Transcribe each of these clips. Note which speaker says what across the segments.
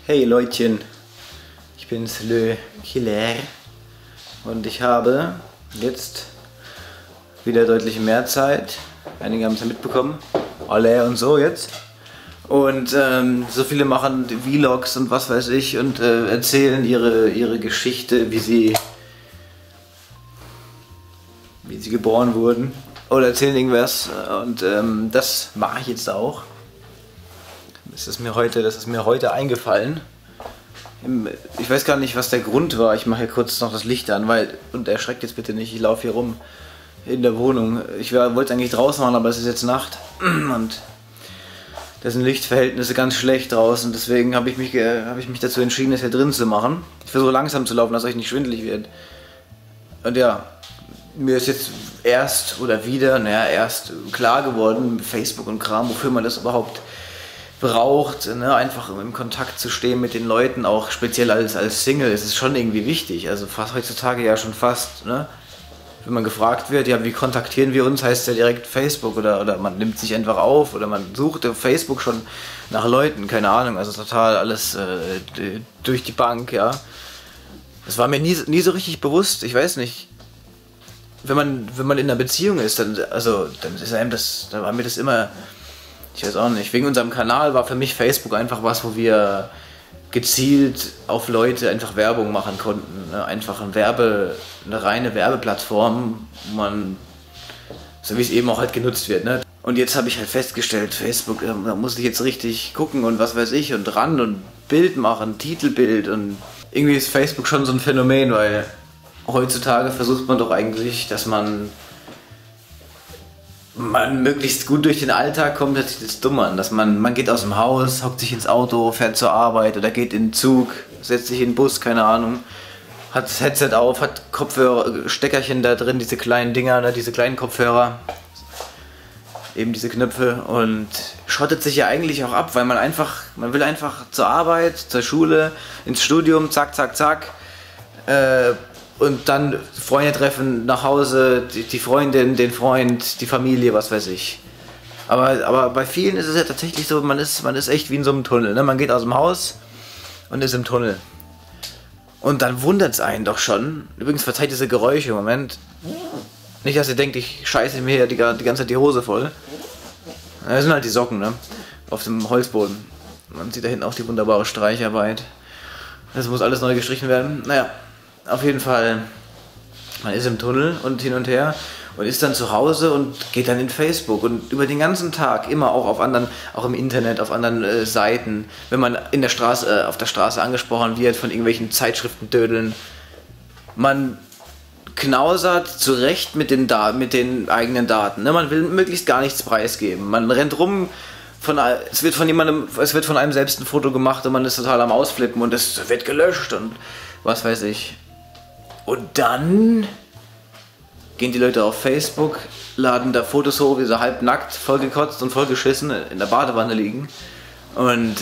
Speaker 1: Hey Leutchen, ich bin's Le Killer und ich habe jetzt wieder deutlich mehr Zeit. Einige haben es ja mitbekommen, alle und so jetzt. Und so viele machen Vlogs und was weiß ich und erzählen ihre Geschichte, wie sie geboren wurden oder erzählen irgendwas und das mache ich jetzt auch. Das ist mir heute eingefallen. Ich weiß gar nicht, was der Grund war. Ich mache hier kurz noch das Licht an, und erschreckt jetzt bitte nicht, ich laufe hier rum in der Wohnung. Ich wollte es eigentlich draußen machen, aber es ist jetzt Nacht und da sind Lichtverhältnisse ganz schlecht draußen. Deswegen habe ich mich dazu entschieden, es hier drin zu machen. Ich versuche langsam zu laufen, dass euch nicht schwindelig wird. Und ja, mir ist jetzt erst klar geworden, Facebook und Kram, wofür man das überhaupt braucht, ne? Einfach im Kontakt zu stehen mit den Leuten, auch speziell als Single, ist es schon irgendwie wichtig. Also fast heutzutage ja schon fast, ne? Wenn man gefragt wird, ja, wie kontaktieren wir uns, heißt ja direkt Facebook oder man nimmt sich einfach auf oder man sucht auf Facebook schon nach Leuten, keine Ahnung, also total alles durch die Bank, ja. Das war mir nie so richtig bewusst, ich weiß nicht. Wenn man in einer Beziehung ist, dann war mir das immer, ich weiß auch nicht, wegen unserem Kanal war für mich Facebook einfach was, wo wir gezielt auf Leute einfach Werbung machen konnten. Ne? Einfach eine reine Werbeplattform, wo man, so wie es eben auch halt genutzt wird. Ne? Und jetzt habe ich halt festgestellt, Facebook, da muss ich jetzt richtig gucken und was weiß ich und ran und Bild machen, Titelbild und irgendwie ist Facebook schon so ein Phänomen, weil heutzutage versucht man doch eigentlich, dass man möglichst gut durch den Alltag kommt, hört sich das dumm an, dass man geht aus dem Haus, hockt sich ins Auto, fährt zur Arbeit oder geht in den Zug, setzt sich in den Bus, keine Ahnung, hat das Headset auf, hat Kopfhörer, Steckerchen da drin, diese kleinen Dinger, ne, diese kleinen Kopfhörer, eben diese Knöpfe und schottet sich ja eigentlich auch ab, weil man will einfach zur Arbeit, zur Schule, ins Studium, zack, zack, zack, und dann Freunde treffen, nach Hause, die Freundin, den Freund, die Familie, was weiß ich. Aber bei vielen ist es ja tatsächlich so, man ist echt wie in so einem Tunnel. Ne? Man geht aus dem Haus und ist im Tunnel. Und dann wundert es einen doch schon. Übrigens verzeiht diese Geräusche im Moment. Nicht, dass ihr denkt, ich scheiße mir hier die ganze Zeit die Hose voll. Das sind halt die Socken, ne? Auf dem Holzboden. Man sieht da hinten auch die wunderbare Streicharbeit. Das muss alles neu gestrichen werden. Naja. Auf jeden Fall, man ist im Tunnel und hin und her und ist dann zu Hause und geht dann in Facebook und über den ganzen Tag immer auch auch im Internet, auf anderen Seiten, wenn man auf der Straße angesprochen wird von irgendwelchen Zeitschriftendödeln, man knausert zurecht mit den eigenen Daten, ne? Man will möglichst gar nichts preisgeben, man rennt rum, es wird von einem selbst ein Foto gemacht und man ist total am Ausflippen und es wird gelöscht und was weiß ich. Und dann gehen die Leute auf Facebook, laden da Fotos hoch, wie sie halbnackt, vollgekotzt und vollgeschissen in der Badewanne liegen und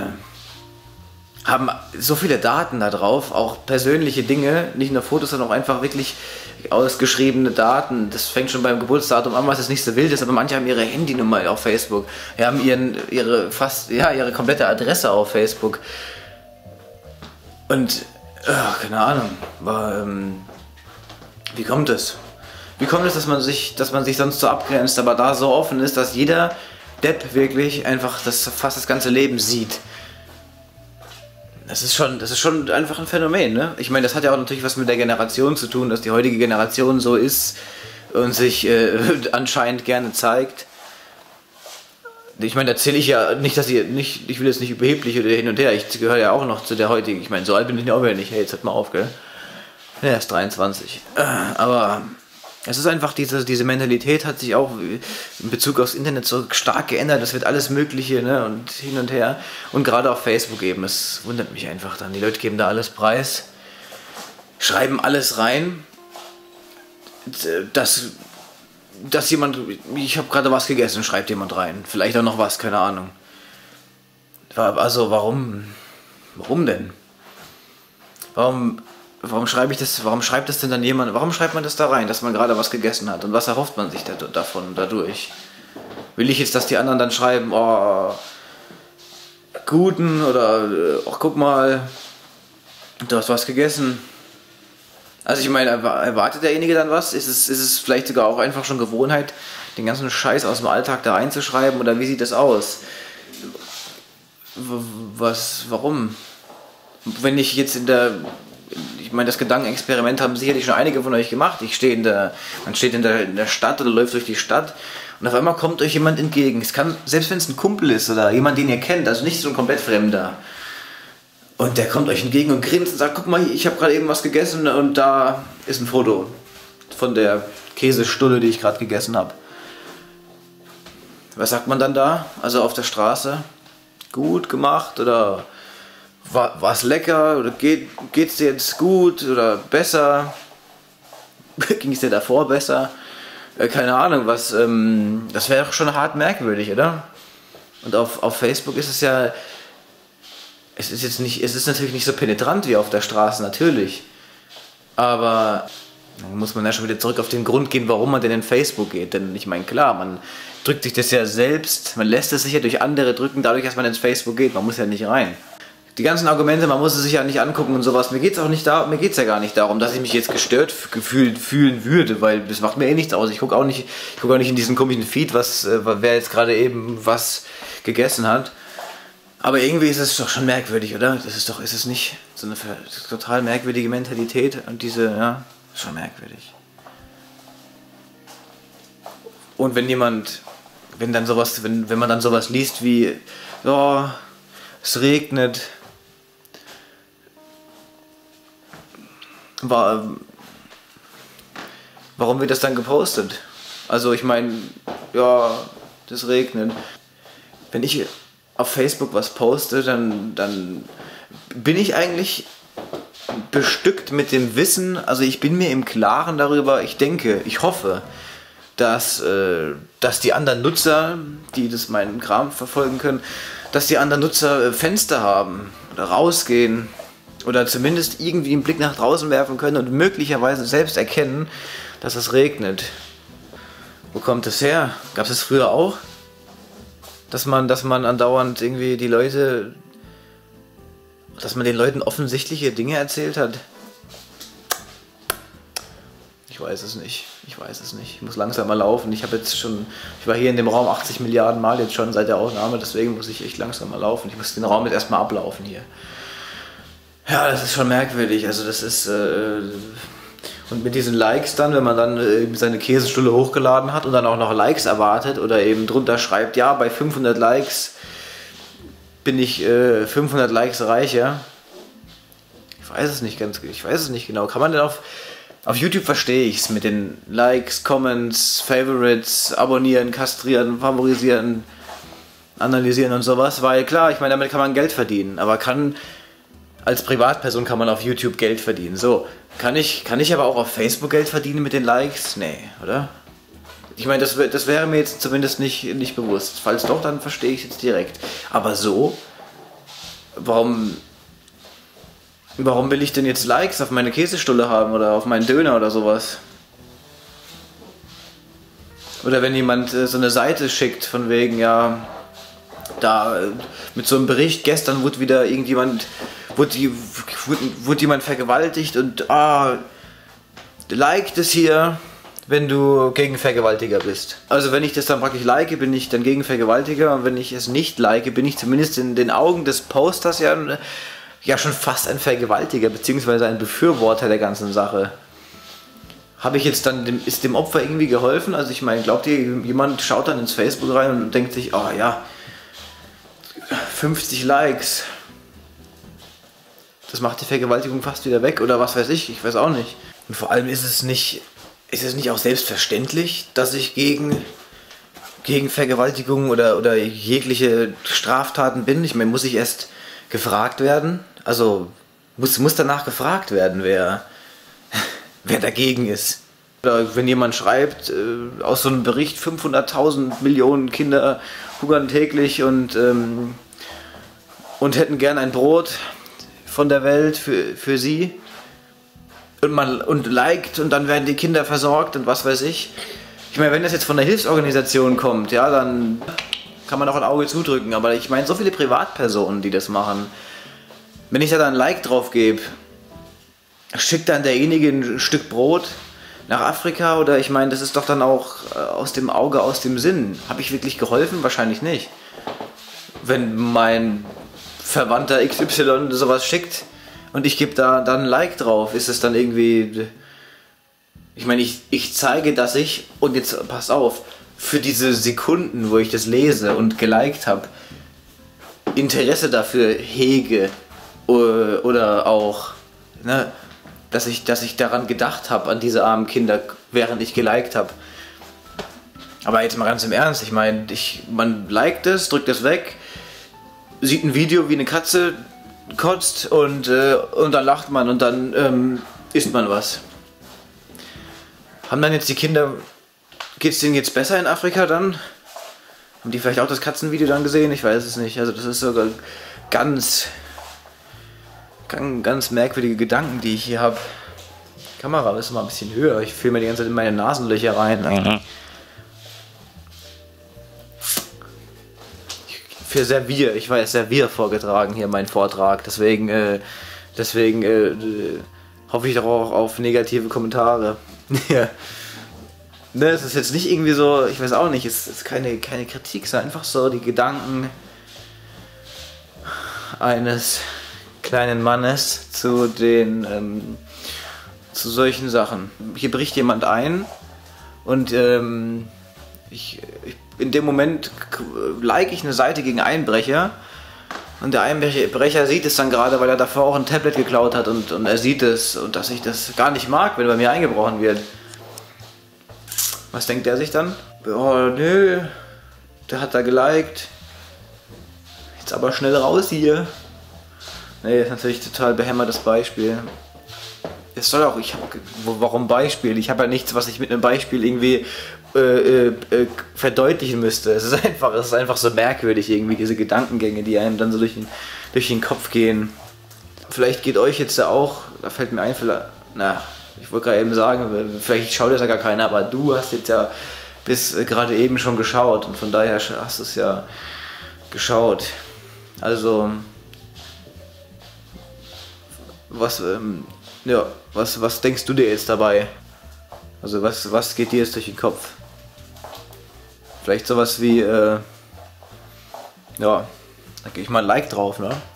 Speaker 1: haben so viele Daten da drauf, auch persönliche Dinge, nicht nur Fotos, sondern auch einfach wirklich ausgeschriebene Daten. Das fängt schon beim Geburtsdatum an, was jetzt nicht so wild ist, aber manche haben ihre Handynummer auf Facebook, haben ihre komplette Adresse auf Facebook und keine Ahnung. Wie kommt es? Wie kommt es, dass man sich sonst so abgrenzt, aber da so offen ist, dass jeder Depp wirklich einfach fast das ganze Leben sieht? Das ist schon einfach ein Phänomen, ne? Ich meine, das hat ja auch natürlich was mit der Generation zu tun, dass die heutige Generation so ist und sich anscheinend gerne zeigt. Ich meine, erzähle ich ja nicht, ich will jetzt nicht überheblich oder hin und her, ich gehöre ja auch noch zu der heutigen, ich meine, so alt bin ich ja auch wieder nicht, hey, jetzt hört mal auf, gell? Ja, er ist 23. Aber es ist einfach, diese Mentalität hat sich auch in Bezug aufs Internet so stark geändert, es wird alles Mögliche, ne, und hin und her. Und gerade auf Facebook eben, es wundert mich einfach dann, die Leute geben da alles preis, schreiben alles rein, dass jemand, ich habe gerade was gegessen, schreibt jemand rein. Vielleicht auch noch was, keine Ahnung. Also warum denn? Warum schreibt das denn dann jemand, warum schreibt man das da rein, dass man gerade was gegessen hat? Und was erhofft man sich davon, dadurch? Will ich jetzt, dass die anderen dann schreiben, oh, guten oder ach guck mal, du hast was gegessen. Also ich meine, erwartet derjenige dann was? Ist es vielleicht sogar auch einfach schon Gewohnheit, den ganzen Scheiß aus dem Alltag da reinzuschreiben oder wie sieht das aus? Warum? Wenn ich jetzt ich meine, das Gedankenexperiment haben sicherlich schon einige von euch gemacht. Man steht in der Stadt oder läuft durch die Stadt und auf einmal kommt euch jemand entgegen. Es kann, selbst wenn es ein Kumpel ist oder jemand, den ihr kennt, also nicht so ein komplett Fremder. Und der kommt euch entgegen und grinst und sagt, guck mal, ich habe gerade eben was gegessen und da ist ein Foto von der Käsestulle, die ich gerade gegessen habe. Was sagt man dann da? Also auf der Straße? Gut gemacht oder war es lecker oder geht's dir jetzt gut oder besser? Ging es dir davor besser? Keine Ahnung, das wäre doch schon hart merkwürdig, oder? Und auf Facebook ist es ja, es ist natürlich nicht so penetrant wie auf der Straße, natürlich. Aber dann muss man ja schon wieder zurück auf den Grund gehen, warum man denn in Facebook geht. Denn ich meine, klar, man drückt sich das ja selbst, man lässt es sich ja durch andere drücken, dadurch, dass man ins Facebook geht. Man muss ja nicht rein. Die ganzen Argumente, man muss es sich ja nicht angucken und sowas. Mir geht's ja gar nicht darum, dass ich mich jetzt gestört fühlen würde, weil das macht mir eh nichts aus. Ich gucke auch nicht in diesen komischen Feed, wer jetzt gerade eben was gegessen hat. Aber irgendwie ist es doch schon merkwürdig, oder? Ist es nicht so eine total merkwürdige Mentalität und ist schon merkwürdig. Und wenn man dann sowas liest wie, ja, es regnet, warum wird das dann gepostet? Also ich meine, ja, das regnet. Wenn ich auf Facebook was poste, dann bin ich eigentlich bestückt mit dem Wissen, also ich bin mir im Klaren darüber, ich hoffe, dass die anderen Nutzer, die meinen Kram verfolgen können, dass die anderen Nutzer Fenster haben oder rausgehen oder zumindest irgendwie einen Blick nach draußen werfen können und möglicherweise selbst erkennen, dass es regnet. Wo kommt das her? Gab es das früher auch? Dass man andauernd irgendwie dass man den Leuten offensichtliche Dinge erzählt hat? Ich weiß es nicht. Ich muss langsam mal laufen. Ich war hier in dem Raum 80 Milliarden Mal jetzt schon seit der Aufnahme, deswegen muss ich echt langsam mal laufen. Ich muss den Raum jetzt erstmal ablaufen hier. Ja, das ist schon merkwürdig. Also das ist... Und mit diesen Likes dann, wenn man dann seine Käsestulle hochgeladen hat und dann auch noch Likes erwartet oder eben drunter schreibt, ja, bei 500 Likes bin ich 500 Likes reicher. Ich weiß es nicht genau. Kann man denn auf YouTube verstehe ich es mit den Likes, Comments, Favorites, abonnieren, kastrieren, favorisieren, analysieren und sowas, weil klar, ich meine, damit kann man Geld verdienen, aber als Privatperson kann man auf YouTube Geld verdienen. So, kann ich aber auch auf Facebook Geld verdienen mit den Likes? Nee, oder? Ich meine, das wäre mir jetzt zumindest nicht bewusst. Falls doch, dann verstehe ich es jetzt direkt. Aber so, warum will ich denn jetzt Likes auf meine Käsestulle haben oder auf meinen Döner oder sowas? Oder wenn jemand so eine Seite schickt von wegen, ja, da mit so einem Bericht, gestern wurde jemand vergewaltigt und like das hier, wenn du gegen Vergewaltiger bist. Also wenn ich das dann praktisch like, bin ich dann gegen Vergewaltiger und wenn ich es nicht like, bin ich zumindest in den Augen des Posters ja schon fast ein Vergewaltiger, beziehungsweise ein Befürworter der ganzen Sache. Ist dem Opfer irgendwie geholfen? Also ich meine, glaubt ihr, jemand schaut dann ins Facebook rein und denkt sich, oh ja, 50 Likes, das macht die Vergewaltigung fast wieder weg oder was weiß ich weiß auch nicht. Und vor allem ist es nicht auch selbstverständlich, dass ich gegen Vergewaltigung oder jegliche Straftaten bin? Ich meine, muss ich erst gefragt werden? Also muss danach gefragt werden, wer dagegen ist. Oder wenn jemand schreibt, aus so einem Bericht 500.000 Millionen Kinder hungern täglich und hätten gern ein Brot von der Welt für sie und liked und dann werden die Kinder versorgt und was weiß ich. Ich meine, wenn das jetzt von der Hilfsorganisation kommt, ja, dann kann man auch ein Auge zudrücken, aber ich meine, so viele Privatpersonen, die das machen. Wenn ich da dann ein Like drauf gebe, schickt dann derjenige ein Stück Brot nach Afrika oder ich meine, das ist doch dann auch aus dem Auge, aus dem Sinn. Habe ich wirklich geholfen? Wahrscheinlich nicht. Wenn mein Verwandter XY sowas schickt und ich gebe da dann ein Like drauf, ist es dann irgendwie... Ich meine, ich zeige, dass ich, und jetzt passt auf, für diese Sekunden, wo ich das lese und geliked habe, Interesse dafür hege oder auch, ne, dass ich daran gedacht habe, an diese armen Kinder, während ich geliked habe. Aber jetzt mal ganz im Ernst, ich meine, man liked es, drückt es weg, sieht ein Video, wie eine Katze kotzt und dann lacht man und dann isst man was. Haben dann jetzt die Kinder, geht's denen jetzt besser in Afrika dann? Haben die vielleicht auch das Katzenvideo dann gesehen? Ich weiß es nicht. Also das ist sogar ganz merkwürdige Gedanken, die ich hier habe. Die Kamera ist mal ein bisschen höher. Ich fühle mir die ganze Zeit in meine Nasenlöcher rein. Für Servier, ich weiß, Servier vorgetragen hier mein Vortrag. Deswegen hoffe ich doch auch auf negative Kommentare. Ja. Ne, es ist jetzt nicht irgendwie so, ich weiß auch nicht, es ist keine Kritik, es sind einfach so die Gedanken eines kleinen Mannes zu solchen Sachen. Hier bricht jemand ein und in dem Moment like ich eine Seite gegen Einbrecher und der Einbrecher sieht es dann gerade, weil er davor auch ein Tablet geklaut hat und er sieht es und dass ich das gar nicht mag, wenn bei mir eingebrochen wird. Was denkt der sich dann? Oh nö, der hat da geliked. Jetzt aber schnell raus hier. Nee, das ist natürlich total behämmertes Beispiel. Es soll auch, warum Beispiel? Ich habe ja nichts, was ich mit einem Beispiel irgendwie verdeutlichen müsste. Es ist einfach so merkwürdig irgendwie, diese Gedankengänge, die einem dann so durch den Kopf gehen. Vielleicht geht euch jetzt ja auch, da fällt mir ein, ich wollte gerade eben sagen, vielleicht schaut das ja gar keiner, aber du hast jetzt ja bis gerade eben schon geschaut und von daher hast du es ja geschaut. Also, was denkst du dir jetzt dabei? Also was geht dir jetzt durch den Kopf? Vielleicht sowas wie, da gehe ich mal ein Like drauf, ne?